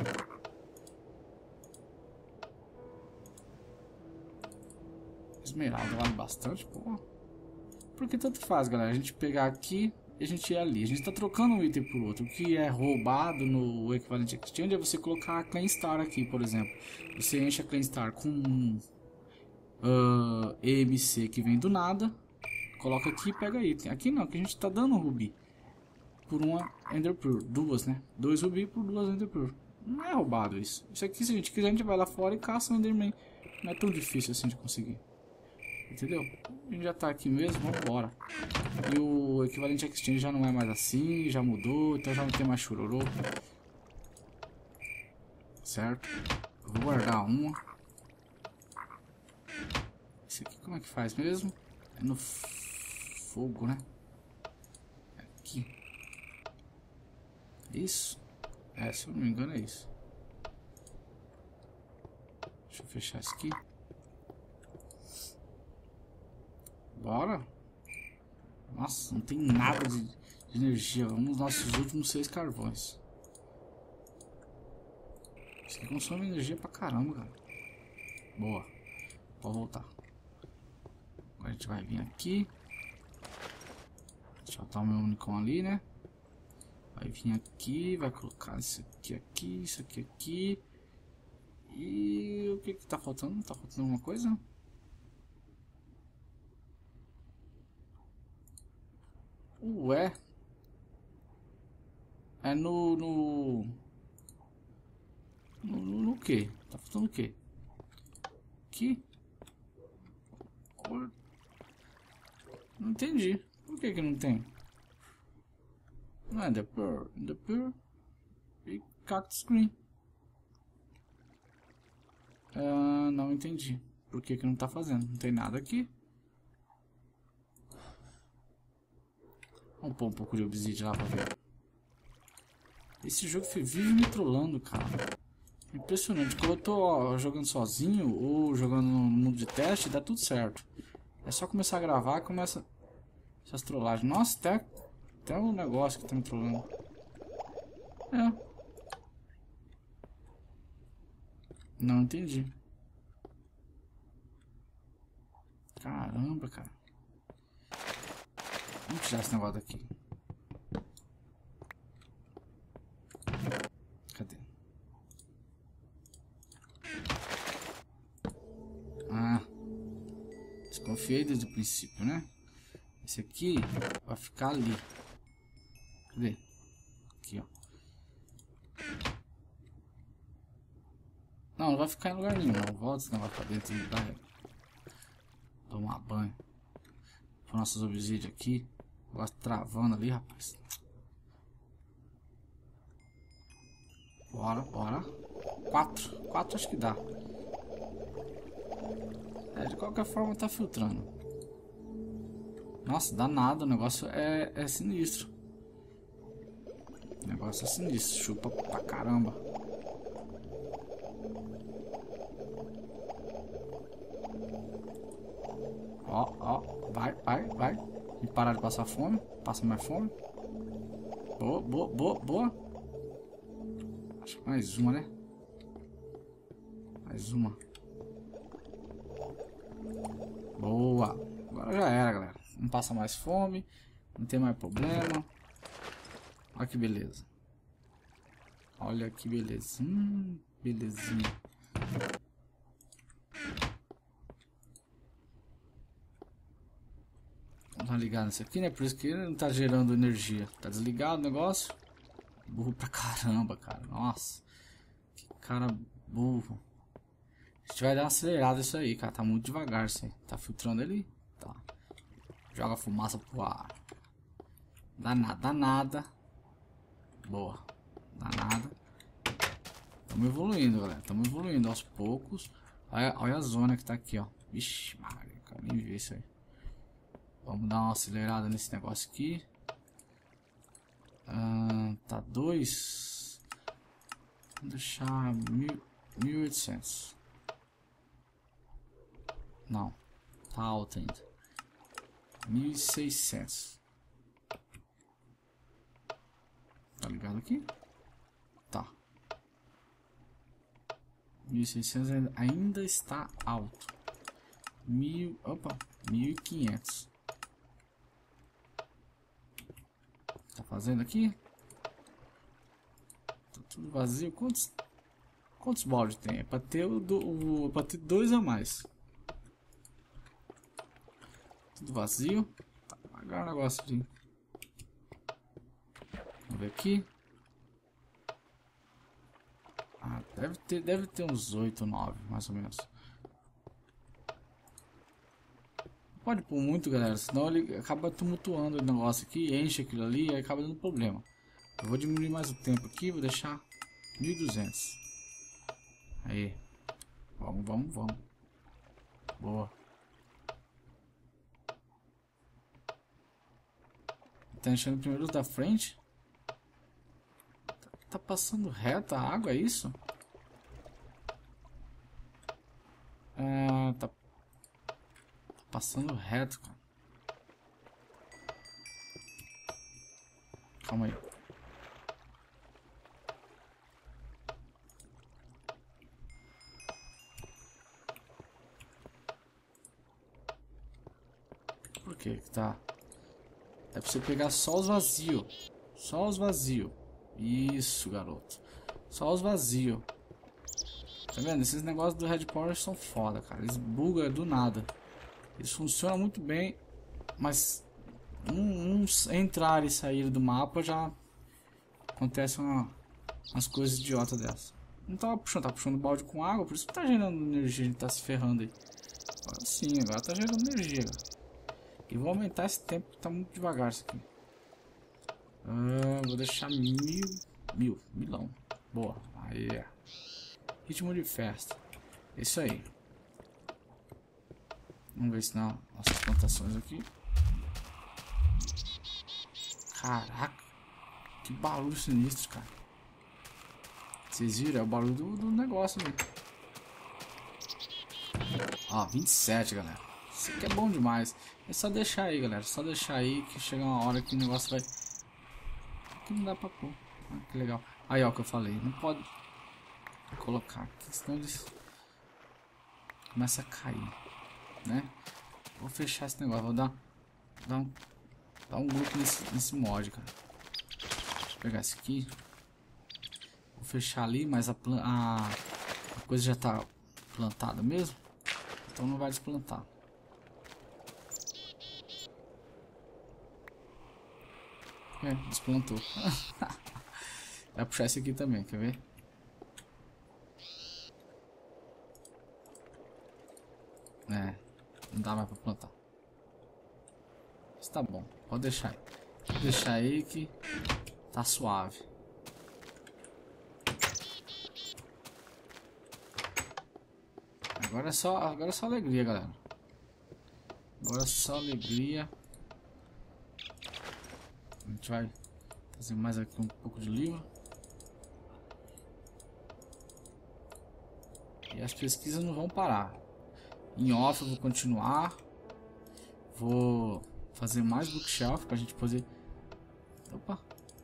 Esmeralda vale bastante, pô. Porque tanto faz, galera. A gente pegar aqui e a gente ir ali. A gente tá trocando um item por outro. O que é roubado no Equivalent Exchange é você colocar a Clan Star aqui, por exemplo. Você enche a Clan Star com um uh, E M C que vem do nada. Coloca aqui e pega item. Aqui não, que a gente tá dando um rubi. Por uma Ender Pearl. Duas, né? Dois rubi por duas Ender Pearl. Não é roubado isso. Isso aqui, se a gente quiser, a gente vai lá fora e caça um Enderman. Não é tão difícil assim de conseguir. Entendeu? A gente já tá aqui mesmo, vamos embora. E o Equivalent Exchange já não é mais assim, já mudou, então já não tem mais chororô. Certo? Eu vou guardar uma. Esse aqui como é que faz mesmo? É no fogo, né? Aqui. Isso? É, se eu não me engano é isso. Deixa eu fechar isso aqui. Bora. Nossa, não tem nada de, de energia. Vamos nos nossos últimos seis carvões. Isso aqui consome energia pra caramba, cara. Boa. Pode voltar. Agora a gente vai vir aqui. Deixa eu botar o meu Unicon ali, né? Vai vir aqui, vai colocar isso aqui, aqui, isso aqui, aqui. E o que que tá faltando? Tá faltando alguma coisa? Ué, é no no no, no, no que? Tá faltando o que? Aqui? Não entendi. Por que que não tem? Não é The Pearl, The Pearl e Cactus Green. Ah, não entendi. Por que que não tá fazendo? Não tem nada aqui. Vamos pôr um pouco de obsidian lá pra ver. Esse jogo vive me trollando, cara. Impressionante. Quando eu tô ó, jogando sozinho ou jogando no mundo de teste, dá tudo certo. É só começar a gravar e começa essas trollagens. Nossa, até, até um negócio que tá me trollando. É. Não entendi. Caramba, cara. Vamos tirar esse negócio daqui. Cadê? Ah. Desconfiei desde o princípio, né? Esse aqui vai ficar ali. Cadê? Aqui, ó. Não, não vai ficar em lugar nenhum. Não. Volta esse negócio pra dentro e dá. Tomar banho. Põe nossos obsidian aqui. O negócio travando ali, rapaz. Bora, bora. Quatro. Quatro acho que dá. É, de qualquer forma tá filtrando. Nossa, dá nada. O negócio é, é sinistro. O negócio é sinistro. Chupa pra caramba. Ó, ó. Vai, vai, vai. E parar de passar fome. Passa mais fome. Boa, boa, boa, boa. Acho que mais uma, né? Mais uma. Boa. Agora já era, galera. Não passa mais fome. Não tem mais problema. Olha que beleza. Olha que beleza. Hum, belezinha. Vamos ligar nisso aqui, né? Por isso que ele não tá gerando energia. Tá desligado o negócio. Burro pra caramba, cara. Nossa. Que cara burro. A gente vai dar uma acelerada isso aí, cara. Tá muito devagar isso aí. Tá filtrando ali? Tá. Joga fumaça pro ar. Dá nada, dá nada. Boa. Dá nada. Tamo evoluindo, galera. Tamo evoluindo aos poucos. Olha, olha a zona que tá aqui, ó. Vixe, Maria. Quero nem ver isso aí. Vamos dar uma acelerada nesse negócio aqui. Ah, tá dois. Vou deixar mil, mil e oitocentos. Não, tá alto ainda. Mil e seiscentos. Tá ligado aqui? Tá. Mil e seiscentos ainda, ainda está alto. Mil, opa, mil e quinhentos. Tá fazendo aqui? Tá tudo vazio. Quantos quantos baldes tem? É pra ter o, do, o pra ter dois a mais. Tudo vazio. Tá devagar o negócio ali. Vamos ver aqui. Ah, deve ter, deve ter uns oito, nove, mais ou menos. Pode pôr muito, galera, senão ele acaba tumultuando o negócio aqui, enche aquilo ali e aí acaba dando problema. Eu vou diminuir mais o tempo aqui, vou deixar mil e duzentos. Aí. Vamos, vamos, vamos. Boa. Tá enchendo primeiro os da frente. Tá, tá passando reto a água, é isso? É, tá passando reto, cara. Calma aí. Por que que tá? É pra você pegar só os vazios. Só os vazios. Isso, garoto. Só os vazios. Tá vendo? Esses negócios do Red Power são foda, cara. Eles bugam do nada. Eles funcionam muito bem, mas um, uns entrar e sair do mapa já acontece uma, umas coisas idiotas dessas. Não tava puxando, tá puxando balde com água, por isso que tá gerando energia, a gente tá se ferrando aí. Agora sim, agora tá gerando energia, cara. E vou aumentar esse tempo que tá muito devagar isso aqui. Ah, vou deixar mil, mil, milão. Boa, aí é. Ritmo de festa. Isso aí. Vamos ver se não. Nossas plantações aqui. Caraca. Que barulho sinistro, cara. Vocês viram? É o barulho do, do negócio ali. Ó, vinte e sete, galera. Isso aqui é bom demais. É só deixar aí, galera. Só deixar aí que chega uma hora que o negócio vai... Aqui não dá pra pôr. Ah, que legal. Aí, ó, o que eu falei. Não pode colocar aqui, senão eles começa a cair, né? Vou fechar esse negócio. Vou dar, dar um, dar um grupo nesse, nesse mod, cara. Deixa eu pegar esse aqui. Vou fechar ali, mas a, a, a coisa já tá plantada mesmo. Então não vai desplantar. É, desplantou. Vai puxar esse aqui também, quer ver? É, não dá mais pra plantar. Mas tá bom, pode deixar aí. Pode deixar aí que tá suave. Agora é só, agora é só alegria, galera. Agora é só alegria. A gente vai fazer mais aqui um pouco de livro. E as pesquisas não vão parar. Em off eu vou continuar. Vou fazer mais bookshelf pra gente poder... Opa!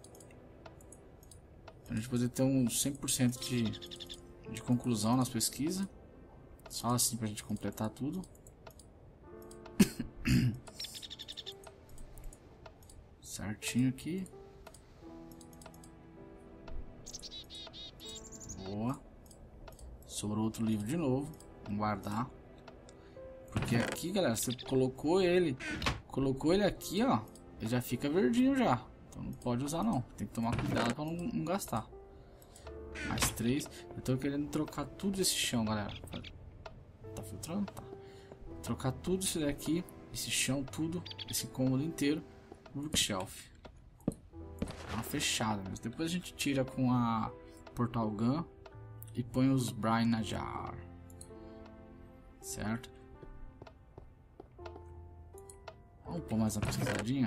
Pra gente poder ter um cem por cento de, de conclusão nas pesquisas. Só assim pra gente completar tudo. Certinho aqui. Boa. Sobrou outro livro de novo. Vamos guardar. Porque aqui, galera, você colocou ele. Colocou ele aqui, ó. Ele já fica verdinho já. Então não pode usar não. Tem que tomar cuidado pra não, não gastar. Mais três. Eu tô querendo trocar tudo esse chão, galera. Tá filtrando? Tá. Trocar tudo isso daqui. Esse chão, tudo. Esse cômodo inteiro. Bookshelf. Tá fechada mesmo. Depois a gente tira com a Portal Gun e põe os Brian na jar. Certo? Vamos pôr mais uma pesquisadinha.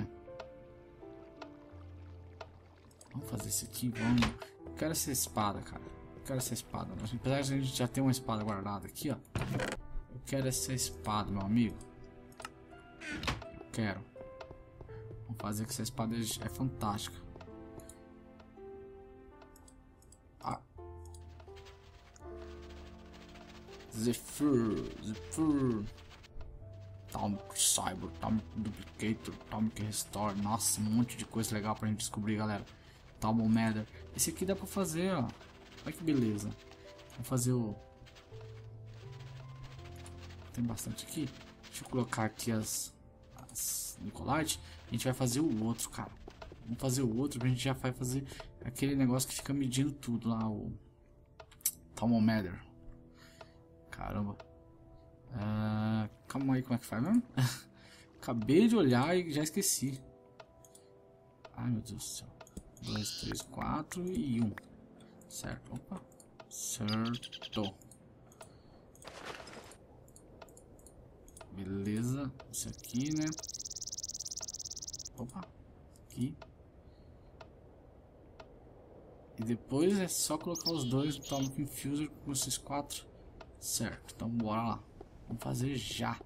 Vamos fazer isso aqui. Vamos. Eu quero essa espada, cara. Eu quero essa espada. Apesar de a gente já ter uma espada guardada aqui, ó. Eu quero essa espada, meu amigo. Eu quero. Vamos fazer que essa espada é fantástica. Ah. Zephyr, Zephyr. Atomic Cyber, Atomic Duplicator, Atomic Restore. Nossa, um monte de coisa legal pra gente descobrir, galera. Talmud Matter. Esse aqui dá pra fazer, ó. Olha que beleza. Vamos fazer o... Tem bastante aqui. Deixa eu colocar aqui as... as Nicolite. A gente vai fazer o outro, cara. Vamos fazer o outro. A gente já vai fazer aquele negócio que fica medindo tudo lá. O... Talmud Matter. Caramba. Uh, calma aí, como é que faz mesmo? Acabei de olhar e já esqueci. Ai, meu Deus do céu. dois, três, quatro e um. Certo. Opa. Certo. Beleza. Isso aqui, né? Opa. Aqui. E depois é só colocar os dois no Atomic Infuser com esses quatro. Certo. Então bora lá. Vamos fazer já.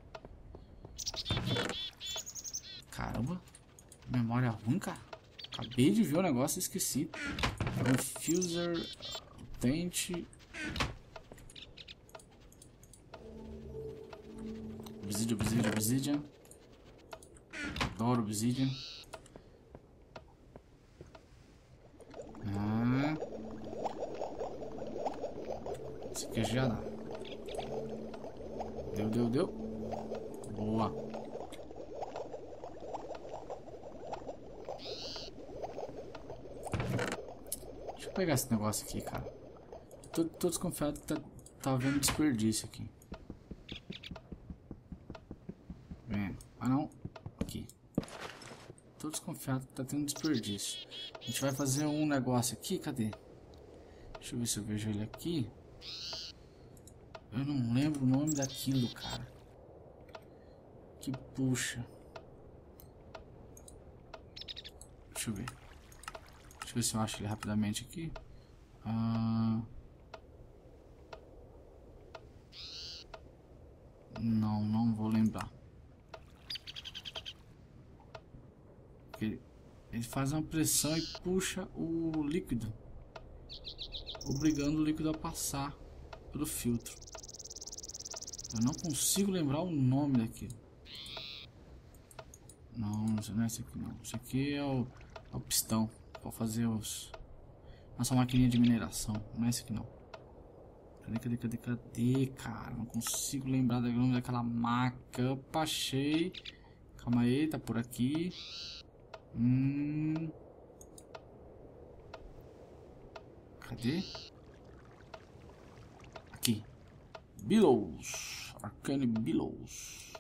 Caramba. Memória ruim, cara. Acabei de ver o negócio e esqueci. Infuser. Tente. Obsidian, Obsidian, Obsidian. Adoro Obsidian. Ah. Esse aqui já dá. Deu, deu, deu. Boa. Deixa eu pegar esse negócio aqui, cara. Tô, tô desconfiado que tá, tá havendo desperdício aqui. Vem. Ah, não. Aqui. Tô desconfiado que tá tendo desperdício. A gente vai fazer um negócio aqui. Cadê? Deixa eu ver se eu vejo ele aqui. Eu não lembro o nome daquilo, cara. Que puxa. Deixa eu ver. Deixa eu ver se eu acho ele rapidamente aqui. Ah... Não, não vou lembrar. Ele, ele faz uma pressão e puxa o líquido, obrigando o líquido a passar pelo filtro. Eu não consigo lembrar o nome daquilo. Não, não é esse aqui não. Esse aqui é o, é o pistão para fazer os... Nossa maquininha de mineração. Não é esse aqui não. Cadê, cadê, cadê, cadê, cara? Não consigo lembrar do nome daquela máquina. Opa, achei. Calma aí, tá por aqui. Hum... Cadê? Aqui. Billows. Arcane Billows.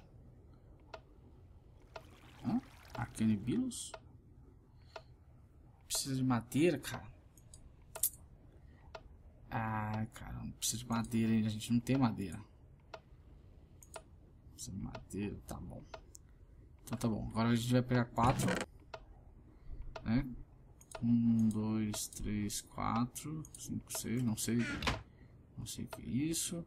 Hã? Arcane Billows? Precisa de madeira, cara. Ah, cara, não precisa de madeira ainda. A gente não tem madeira. Precisa de madeira, tá bom. Então tá bom. Agora a gente vai pegar quatro. Né? Um, dois, três, quatro, cinco, seis. Não sei. Não sei o que é isso.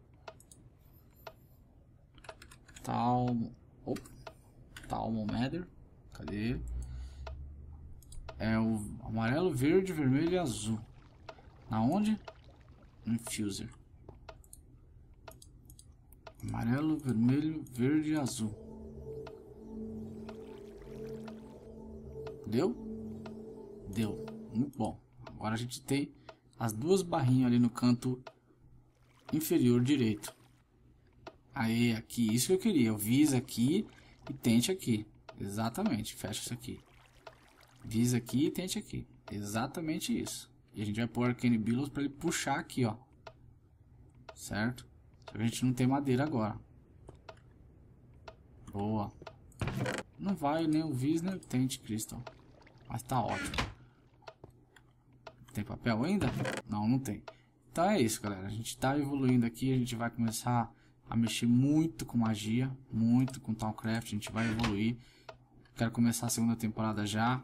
Talmo. Opa. Talmo Matter. Cadê? É o amarelo, verde, vermelho e azul. Na onde? Infuser. Amarelo, vermelho, verde e azul. Deu? Deu. Muito bom. Agora a gente tem as duas barrinhas ali no canto inferior direito. Aí, aqui. Isso que eu queria. Eu visa aqui e tente aqui. Exatamente. Fecha isso aqui. Visa aqui e tente aqui. Exatamente isso. E a gente vai pôr Arcane Billows para ele puxar aqui, ó. Certo? Só que a gente não tem madeira agora. Boa. Não vai nem o vis nem o tente Crystal. Mas tá ótimo. Tem papel ainda? Não, não tem. Então é isso, galera. A gente tá evoluindo aqui. A gente vai começar a mexer muito com magia. Muito com Thaumcraft. A gente vai evoluir. Quero começar a segunda temporada já.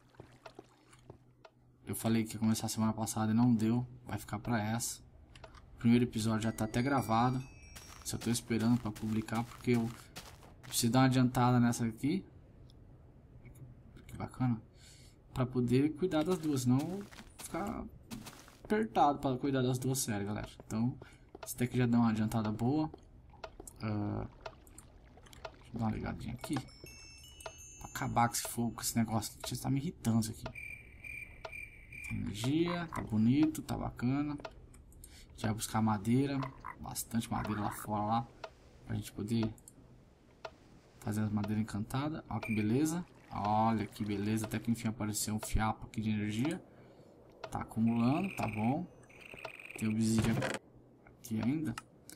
Eu falei que ia começar semana passada e não deu. Vai ficar pra essa. O primeiro episódio já tá até gravado. Só tô esperando pra publicar. Porque eu preciso dar uma adiantada nessa aqui. Que bacana. Pra poder cuidar das duas. Senão eu vou ficar apertado pra cuidar das duas séries, galera. Então, esse daqui já deu uma adiantada boa. Uh, deixa eu dar uma ligadinha aqui. Pra acabar com esse fogo, com esse negócio que tá me irritando isso aqui. Energia, tá bonito, tá bacana. Já vai buscar madeira. Bastante madeira lá fora lá. Pra gente poder fazer as madeiras encantadas. Olha que beleza. Olha que beleza. Até que enfim apareceu um fiapo aqui de energia. Tá acumulando, tá bom. Tem obsidian aqui ainda.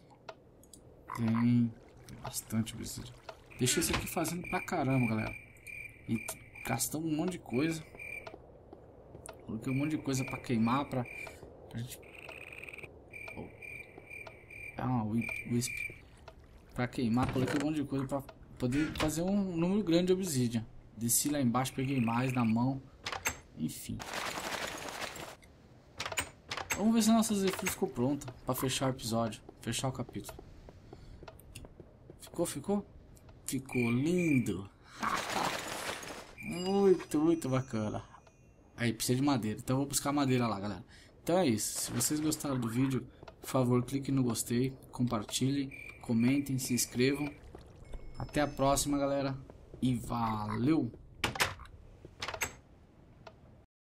Tem bastante obsidian. Deixa esse aqui fazendo pra caramba, galera. E gastamos um monte de coisa. Coloquei um monte de coisa pra queimar, pra, pra gente... Oh. Ah, Wisp. Pra queimar, coloquei um monte de coisa pra poder fazer um número grande de obsidian. Desci lá embaixo, peguei mais na mão. Enfim. Vamos ver se a nossa Zephyr ficou pronta pra fechar o episódio. Fechar o capítulo. Ficou, ficou? Ficou lindo. Muito, muito bacana. Aí, precisa de madeira. Então eu vou buscar madeira lá, galera. Então é isso. Se vocês gostaram do vídeo, por favor, clique no gostei, compartilhem, comentem, se inscrevam. Até a próxima, galera. E valeu!